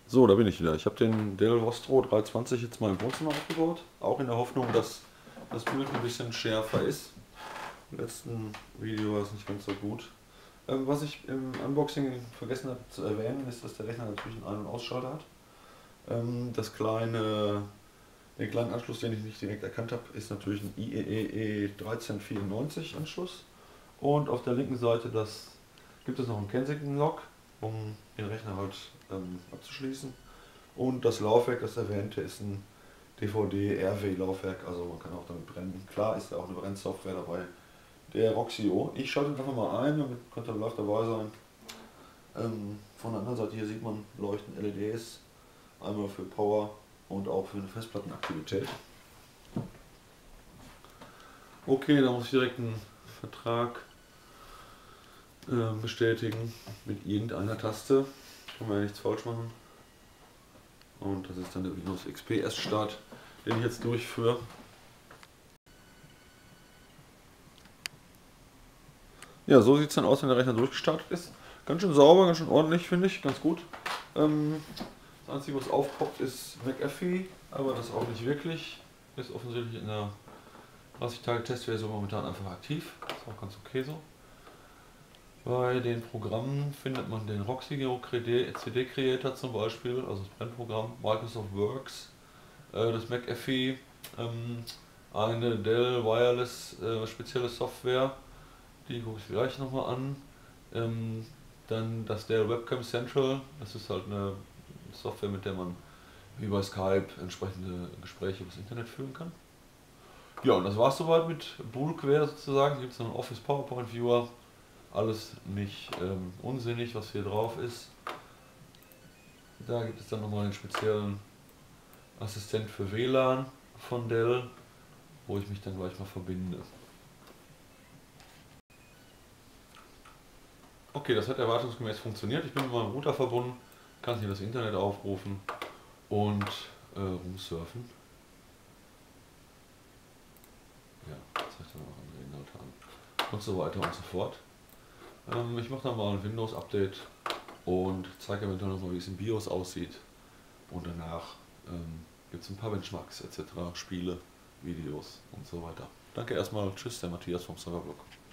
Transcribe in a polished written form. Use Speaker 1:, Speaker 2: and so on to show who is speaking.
Speaker 1: So, da bin ich wieder. Ich habe den Dell Vostro 320 jetzt mal im Wohnzimmer aufgebaut. Auch in der Hoffnung, dass das Bild ein bisschen schärfer ist. Im letzten Video war es nicht ganz so gut. Was ich im Unboxing vergessen habe zu erwähnen, ist, dass der Rechner natürlich einen Ein- und Ausschalter hat. Den kleinen Anschluss, den ich nicht direkt erkannt habe, ist natürlich ein IEEE 1394 Anschluss. Und auf der linken Seite gibt es noch einen Kensington-Lock, um den Rechner halt abzuschließen. Und das Laufwerk, das erwähnte, ist ein DVD-RW-Laufwerk, also man kann auch damit brennen. Klar ist da auch eine Brennsoftware dabei, der Roxio. Ich schalte ihn einfach mal ein, damit könnte er live dabei sein. Von der anderen Seite hier sieht man leuchten LEDs, einmal für Power und auch für eine Festplattenaktivität. Okay, da muss ich direkt einen Vertrag bestätigen mit irgendeiner Taste. Kann man ja nichts falsch machen. Und das ist dann der Windows XP Erststart, den ich jetzt durchführe. Ja, so sieht es dann aus, wenn der Rechner durchgestartet ist. Ganz schön sauber, ganz schön ordentlich, finde ich, ganz gut. Das Einzige, was aufpoppt, ist McAfee, aber das auch nicht wirklich. Ist offensichtlich in der 30-Tage-Testversion momentan einfach aktiv. Ist auch ganz okay so. Bei den Programmen findet man den Roxio CD Creator zum Beispiel, also das Brennprogramm, Microsoft Works, das McAfee, eine Dell Wireless spezielle Software, die gucke ich gleich nochmal an. Dann das Dell Webcam Central, das ist halt eine Software, mit der man wie bei Skype entsprechende Gespräche übers Internet führen kann. Ja, und das war es soweit mit Boolware sozusagen. Hier gibt es noch einen Office PowerPoint Viewer. Alles nicht unsinnig, was hier drauf ist. Da gibt es dann nochmal einen speziellen Assistent für WLAN von Dell, wo ich mich dann gleich mal verbinde. Okay, das hat erwartungsgemäß funktioniert. Ich bin mit meinem Router verbunden, kann hier das Internet aufrufen und rumsurfen. Ja, zeigt dann auch andere Inhalte an. Und so weiter und so fort. Ich mache dann mal ein Windows-Update und zeige eventuell nochmal, wie es im BIOS aussieht. Und danach gibt es ein paar Benchmarks etc., Spiele, Videos und so weiter. Danke erstmal, tschüss, der Matthias vom Serverblog.